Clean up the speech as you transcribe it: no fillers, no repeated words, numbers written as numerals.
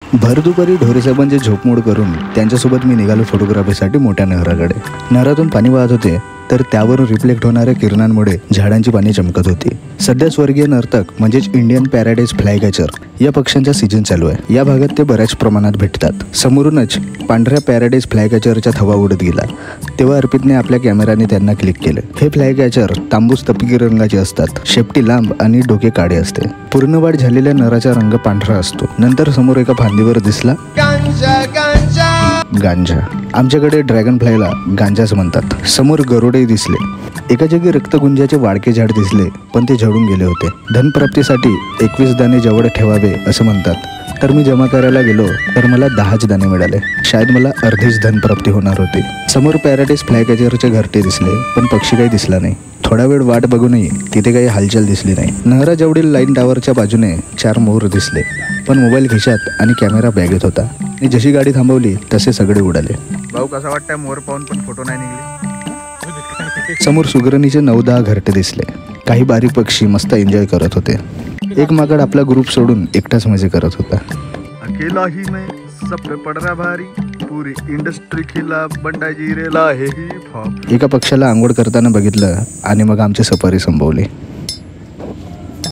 भर दुपारी ढोरेसाहेबांची झोपमोड करून त्यांच्यासोबत मी निघालो फोटोग्राफीसाठी मोठ्या नहराकडे. नहरातून पाणी वाहत होते तर त्यावरून रिफ्लेक्ट होणाऱ्या किरणांमुळे झाडांची पाने चमकत होती. सध्या स्वर्गीय नर्तक म्हणजेच इंडियन पॅराडाईज फ्लायकॅचर या पक्ष्यांचा सीझन चालू आहे. या भागात ते बऱ्याच प्रमाणात भेटतात. समोरूनच पांढऱ्या पॅराडाईज फ्लायकॅचरचा थवा उडत गेला तेव्हा अर्पितने आपल्या कॅमेराने त्यांना क्लिक केले. हे फ्लायकॅचर तांबूस तपकिरी रंगाचे असतात. शेपटी लांब आणि डोके काळे असते. पूर्ण वाढ झालेल्या नराचा रंग पांढरा असतो. नंतर समोर एका फांदीवर दिसला गांजा. आमच्याकडे ड्रॅगन फ्लायला गांजाच म्हणतात. समोर गरुडे दिसले. एका जागी रक्तगुंजाचे वाडके झाड दिसले पण ते झडून गेले होते. धनप्राप्तीसाठी 21 दाणे जवळ ठेवावे असं म्हणतात. तर मी जमा करायला गेलो तर मला 10च दाणे मिळाले. शायद मला अर्धीच धनप्राप्ती होणार होती. समोर पॅराडाईज फ्लायकॅचरचे घरटे दिसले पण पक्षी काही दिसला नाही. थोडा वेळ वाट बघूनही तिथे काही हालचाल दिसली नाही. नहराजवळील लाईन टावरच्या बाजूने 4 मोर दिसले पण मोबाईल खिशात आणि कॅमेरा बॅगेत होता. आणि जशी गाडी थांबवली तसे सगळे उडाले. भाऊ कसा वाटतंय मोर पाहून पण फोटो नाही निघले. समोर सुगरणीचे 9-10 घरटे दिसले. काही बारीक पक्षी मस्त एन्जॉय करत होते. एक माकड आपला ग्रुप सोडून एकटाच मजे करत होता. अकेला ही मैं सब पे पड़ रहा भारी पूरी इंडस्ट्री खिला बंडा जिरेला हे ही. एका पक्षाला आंघोळ करताना बघितलं आणि मग आमची सफारी संपवली.